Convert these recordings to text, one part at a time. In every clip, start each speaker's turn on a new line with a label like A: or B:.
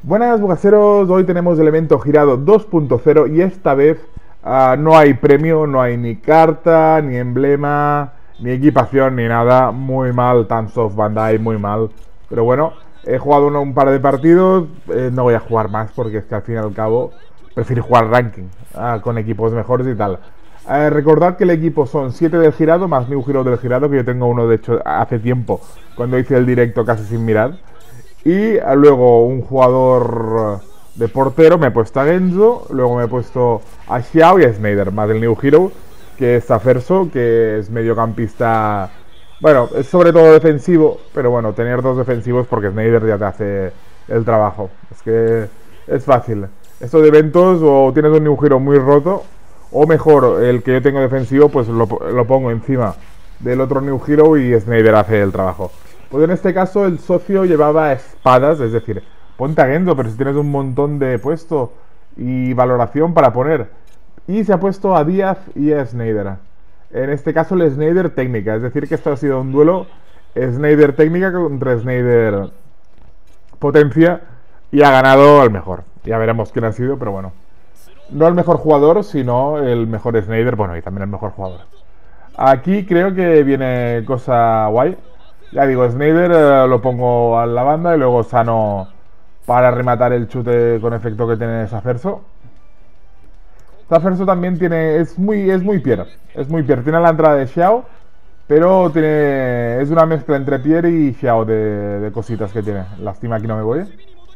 A: Buenas bugaseros, hoy tenemos el evento girado 2.0 y esta vez no hay premio, no hay ni carta, ni emblema, ni equipación, ni nada. Muy mal, Tansoft Bandai, muy mal. Pero bueno, he jugado un par de partidos, no voy a jugar más porque es que al fin y al cabo prefiero jugar ranking con equipos mejores y tal. Recordad que el equipo son 7 del girado más New Hero del girado, que yo tengo uno de hecho hace tiempo, cuando hice el directo casi sin mirar. Y luego un jugador de portero, me he puesto a Genzo, luego me he puesto a Xiao y a Snyder, más del New Hero, que es Aferso, que es mediocampista. Bueno, es sobre todo defensivo, pero bueno, tener dos defensivos porque Snyder ya te hace el trabajo. Es que es fácil. Estos eventos o tienes un New Hero muy roto, o mejor, el que yo tengo defensivo, pues lo pongo encima del otro New Hero y Snyder hace el trabajo. Pues en este caso el socio llevaba espadas, es decir, ponte a Genzo, pero si tienes un montón de puesto y valoración para poner. Y se ha puesto a Díaz y a Snyder. En este caso el Snyder técnica, es decir que esto ha sido un duelo Snyder técnica contra Snyder potencia y ha ganado el mejor. Ya veremos quién ha sido, pero bueno. No el mejor jugador, sino el mejor Snyder, bueno, y también el mejor jugador. Aquí creo que viene cosa guay. Ya digo, Snyder lo pongo a la banda y luego Sano para rematar el chute con efecto que tiene Saferso. Saferso también tiene, es muy Pierre, tiene la entrada de Xiao, pero es una mezcla entre Pierre y Xiao de cositas que tiene. Lástima que no me voy.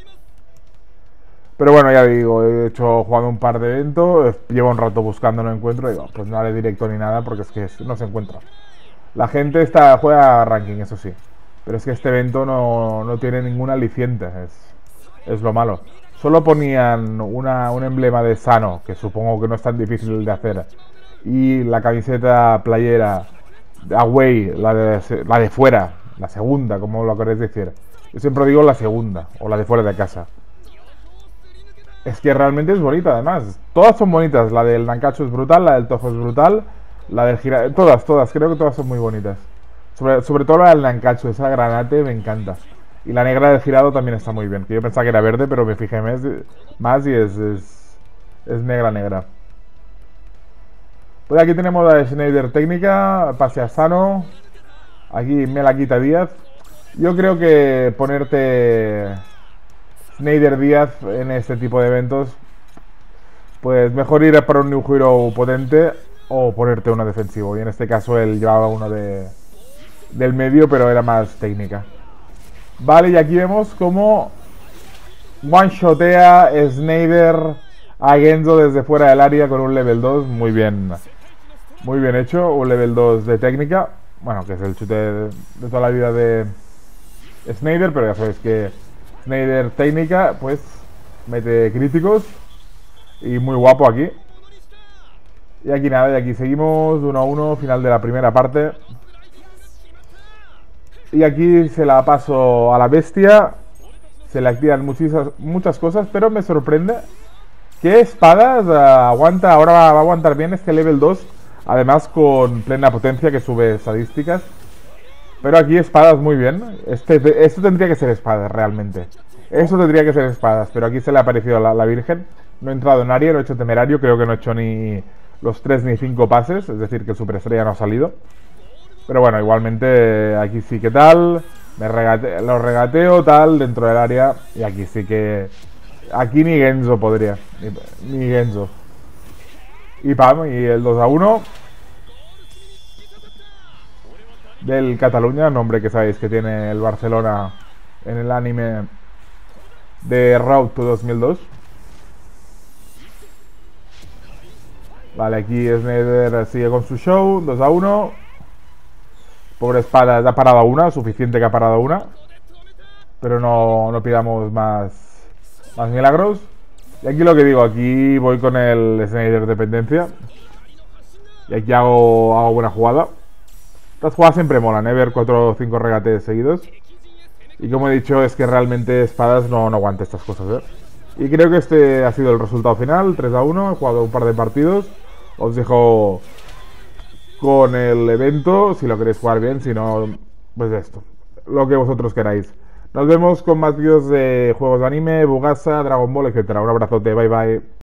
A: Pero bueno, ya digo, he jugado un par de eventos, llevo un rato buscando, no encuentro, digo, pues no haré directo ni nada porque es que no se encuentra. La gente juega ranking, eso sí. Pero es que este evento no tiene ningún aliciente. Es lo malo. Solo ponían un emblema de Sano, que supongo que no es tan difícil de hacer. Y la camiseta playera away, la de fuera, la segunda, como lo queréis decir. Yo siempre digo la segunda, o la de fuera de casa. Es que realmente es bonita, además. Todas son bonitas. La del Nankacho es brutal, la del Tojo es brutal. La del girado, todas, creo que todas son muy bonitas. Sobre todo la del Nankacho, esa granate me encanta. Y la negra del girado también está muy bien. Que yo pensaba que era verde, pero me fijé más y es negra. Pues aquí tenemos la de Snyder técnica, pase a Sano. Aquí me la quita Díaz. Yo creo que ponerte Snyder Díaz en este tipo de eventos, pues mejor ir para un New Hero potente o ponerte uno defensivo. Y en este caso él llevaba uno del medio, pero era más técnica. Vale, y aquí vemos como one-shotea Snyder a Genzo desde fuera del área con un level 2. Muy bien hecho. Un level 2 de técnica. Bueno, que es el chute de toda la vida de Snyder, pero ya sabéis que Snyder técnica, pues mete críticos. Y muy guapo aquí. Y aquí nada, y aquí seguimos 1-1, final de la primera parte. Y aquí se la paso a la bestia. Se le activan muchas cosas, pero me sorprende que espadas aguanta. Ahora va a aguantar bien este level 2. Además con plena potencia que sube estadísticas. Pero aquí espadas muy bien. Esto tendría que ser espadas realmente. Eso tendría que ser espadas, pero aquí se le ha aparecido la Virgen. No he entrado en área, no he hecho temerario. Creo que no he hecho ni los 3 ni 5 pases, es decir que el superestrella no ha salido. Pero bueno, igualmente aquí sí que tal, lo regateo tal dentro del área. Y aquí sí que, aquí ni Genzo podría, ni Genzo. Y pam, y el 2-1 del Cataluña, nombre que sabéis que tiene el Barcelona en el anime de Road to 2002. Vale, aquí Snyder sigue con su show, 2-1. Pobre espada, ha parado una, suficiente que ha parado una. Pero no pidamos más milagros. Y aquí lo que digo, aquí voy con el Snyder dependencia. Y aquí hago buena jugada. Estas jugadas siempre molan, ver 4 o 5 regates seguidos. Y como he dicho, es que realmente espadas no aguanta estas cosas, Y creo que este ha sido el resultado final, 3-1. He jugado un par de partidos. Os dejo con el evento, si lo queréis jugar bien, si no, pues esto, lo que vosotros queráis. Nos vemos con más vídeos de juegos de anime, Bugasa, Dragon Ball, etcétera. Un abrazote, bye bye.